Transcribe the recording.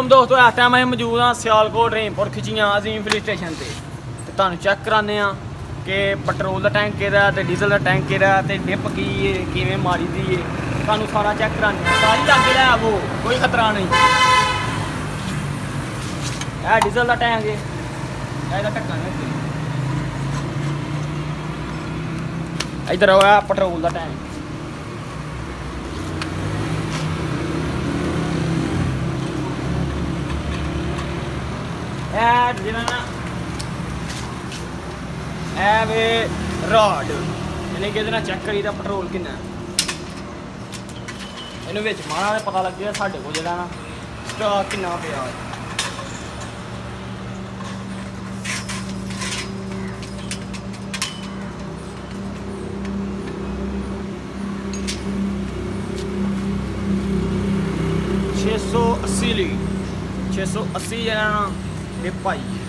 Welcome दोस्तों, इस time अं मौजूद हाँ सियालकोट रेमपुर खिचियां अजीम फिलिंग स्टेशन से तुहानू चेक कराने कि पेट्रोल का टैंक केदा ते डीजल का टैंक केदा ते डिप की किवें मारी दी है। तुहानू सारा चेक कराने सारी लागे लै वो कोई खतरा नहीं। यह डीजल का टैंक है, इसका ढक्कन है। इधर है पेट्रोल का टैंक। वे रॉड यानी कि चेक करी पेट्रोल किन्ना इन माड़ा पता लग गया साढ़े को जो स्टॉक किन्ना पिया। छे सौ अस्सी जना डिप आई।